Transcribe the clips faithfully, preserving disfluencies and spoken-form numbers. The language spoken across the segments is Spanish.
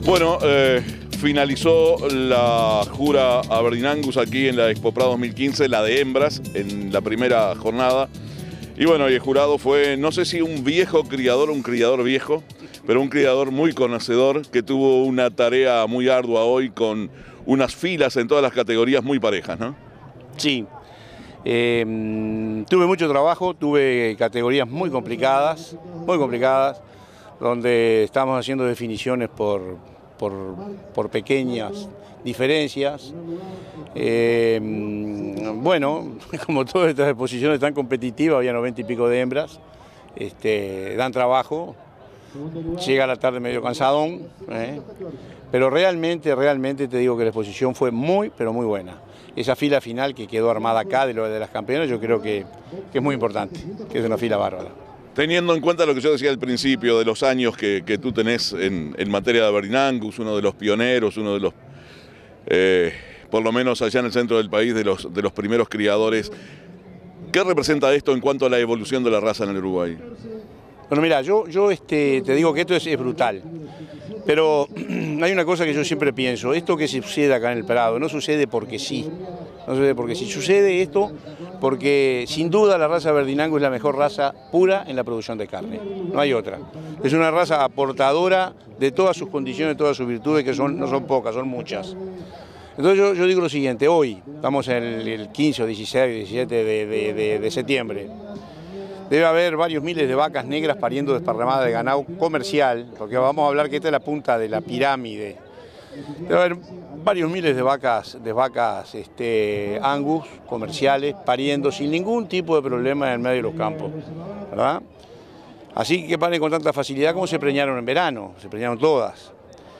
Bueno, eh, finalizó la jura Aberdeen Angus aquí en la Expo Prado dos mil quince, la de hembras, en la primera jornada. Y bueno, y el jurado fue, no sé si un viejo criador o un criador viejo, pero un criador muy conocedor que tuvo una tarea muy ardua hoy con unas filas en todas las categorías muy parejas, ¿no? Sí, eh, tuve mucho trabajo, tuve categorías muy complicadas, muy complicadas, donde estamos haciendo definiciones por, por, por pequeñas diferencias. Eh, bueno, como todas estas exposiciones tan competitivas, había noventa y pico de hembras, este, dan trabajo, llega a la tarde medio cansadón, ¿eh? Pero realmente, realmente te digo que la exposición fue muy, pero muy buena. Esa fila final que quedó armada acá de, lo, de las campeonas, yo creo que, que es muy importante, que es una fila bárbara. Teniendo en cuenta lo que yo decía al principio, de los años que, que tú tenés en, en materia de Aberdeen Angus, uno de los pioneros, uno de los, eh, por lo menos allá en el centro del país, de los, de los primeros criadores, ¿qué representa esto en cuanto a la evolución de la raza en el Uruguay? Bueno, mira, yo, yo este, te digo que esto es, es brutal, pero hay una cosa que yo siempre pienso, esto que sucede acá en el Prado no sucede porque sí, no sucede porque sí, sucede esto porque sin duda la raza Aberdeen Angus es la mejor raza pura en la producción de carne, no hay otra. Es una raza aportadora de todas sus condiciones, de todas sus virtudes, que son, no son pocas, son muchas. Entonces yo, yo digo lo siguiente, hoy, estamos en el, el quince o dieciséis, diecisiete de, de, de, de septiembre, debe haber varios miles de vacas negras pariendo desparramadas de ganado comercial, porque vamos a hablar que esta es la punta de la pirámide. Debe haber varios miles de vacas, de vacas este, Angus comerciales pariendo sin ningún tipo de problema en el medio de los campos, ¿verdad? Así que paren con tanta facilidad como se preñaron en verano, se preñaron todas.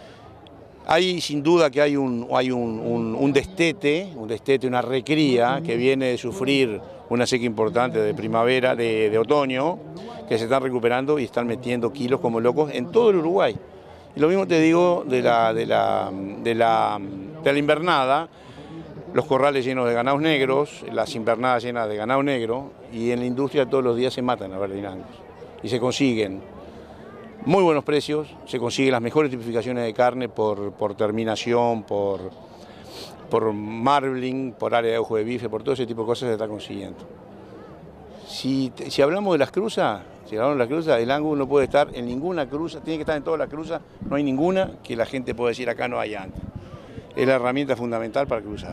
Hay sin duda que hay un, hay un, un, un destete, un destete, una recría que viene de sufrir una sequía importante de primavera, de, de otoño, que se están recuperando y están metiendo kilos como locos en todo el Uruguay. Y lo mismo te digo de la, de la, de la, de la invernada, los corrales llenos de ganados negros, las invernadas llenas de ganado negro, y en la industria todos los días se matan a Aberdeen Angus y se consiguen muy buenos precios, se consiguen las mejores tipificaciones de carne por, por terminación, por, por marbling, por área de ojo de bife, por todo ese tipo de cosas se está consiguiendo. Si, si hablamos de las cruzas, si hablamos de las cruzas, el Angus no puede estar en ninguna cruza, tiene que estar en todas las cruzas, no hay ninguna que la gente pueda decir acá no hay Angus. Es la herramienta fundamental para cruzar.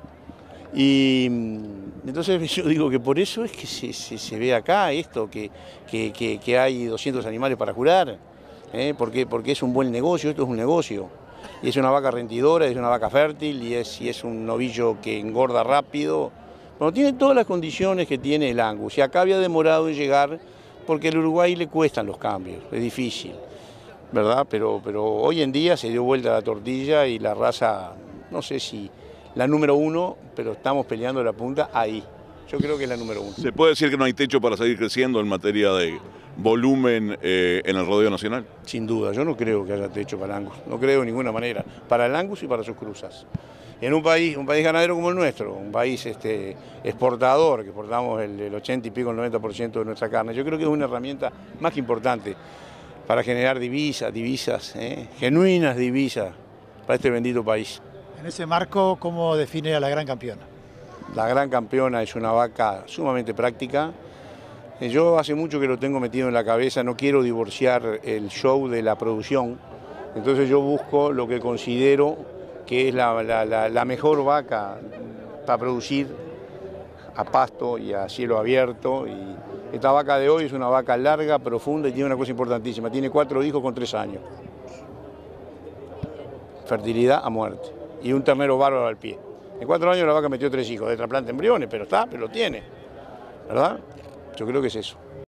Y entonces yo digo que por eso es que se, se, se ve acá esto, que, que, que, que hay doscientos animales para jurar, ¿eh? porque, porque es un buen negocio, esto es un negocio. Y es una vaca rendidora, es una vaca fértil y es, y es un novillo que engorda rápido. Bueno, tiene todas las condiciones que tiene el Angus y acá había demorado en llegar porque al Uruguay le cuestan los cambios, es difícil, ¿verdad? Pero, pero hoy en día se dio vuelta la tortilla y la raza, no sé si la número uno, pero estamos peleando la punta ahí. Yo creo que es la número uno. ¿Se puede decir que no hay techo para seguir creciendo en materia de volumen eh, en el rodeo nacional? Sin duda, yo no creo que haya techo para el Angus, no creo de ninguna manera, para el Angus y para sus cruzas. En un país, un país ganadero como el nuestro, un país este, exportador, que exportamos el, el ochenta y pico, el noventa por ciento de nuestra carne, yo creo que es una herramienta más que importante para generar divisas, divisas, ¿eh? genuinas divisas para este bendito país. En ese marco, ¿cómo define a la gran campeona? La gran campeona es una vaca sumamente práctica. Yo hace mucho que lo tengo metido en la cabeza, no quiero divorciar el show de la producción, entonces yo busco lo que considero que es la, la, la, la mejor vaca para producir a pasto y a cielo abierto. Y esta vaca de hoy es una vaca larga, profunda y tiene una cosa importantísima, tiene cuatro hijos con tres años. Fertilidad a muerte. Y un ternero bárbaro al pie. En cuatro años la vaca metió tres hijos de trasplante embriones, pero está, pero lo tiene, ¿verdad? Yo creo que es eso.